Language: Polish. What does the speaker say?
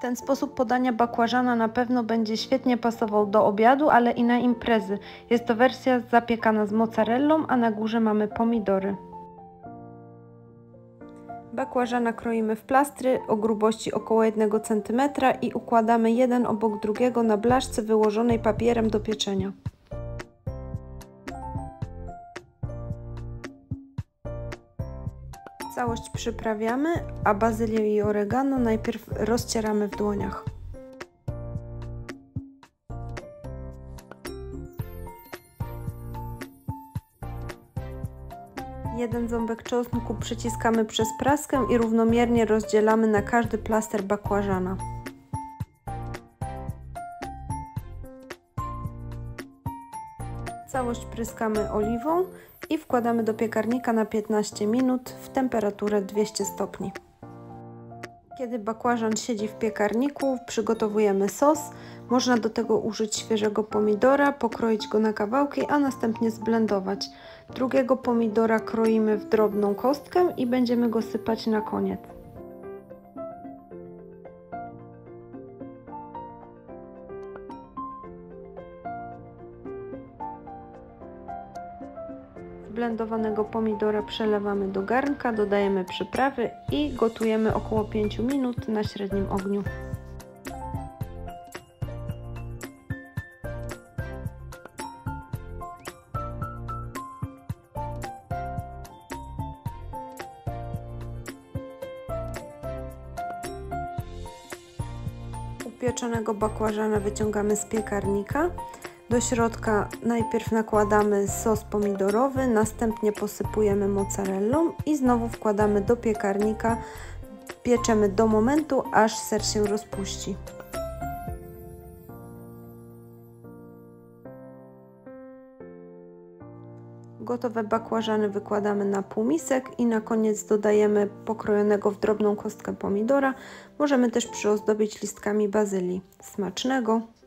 Ten sposób podania bakłażana na pewno będzie świetnie pasował do obiadu, ale i na imprezy. Jest to wersja zapiekana z mozzarellą, a na górze mamy pomidory. Bakłażana kroimy w plastry o grubości około 1 cm i układamy jeden obok drugiego na blaszce wyłożonej papierem do pieczenia. Całość przyprawiamy, a bazylię i oregano najpierw rozcieramy w dłoniach. Jeden ząbek czosnku przyciskamy przez praskę i równomiernie rozdzielamy na każdy plaster bakłażana. Całość pryskamy oliwą i wkładamy do piekarnika na 15 minut w temperaturę 200 stopni. Kiedy bakłażan siedzi w piekarniku, przygotowujemy sos. Można do tego użyć świeżego pomidora, pokroić go na kawałki, a następnie zblendować. Drugiego pomidora kroimy w drobną kostkę i będziemy go sypać na koniec. Zblendowanego pomidora przelewamy do garnka, dodajemy przyprawy i gotujemy około 5 minut na średnim ogniu. Upieczonego bakłażana wyciągamy z piekarnika. Do środka najpierw nakładamy sos pomidorowy, następnie posypujemy mozzarellą i znowu wkładamy do piekarnika. Pieczemy do momentu, aż ser się rozpuści. Gotowe bakłażany wykładamy na półmisek i na koniec dodajemy pokrojonego w drobną kostkę pomidora. Możemy też przyozdobić listkami bazylii. Smacznego!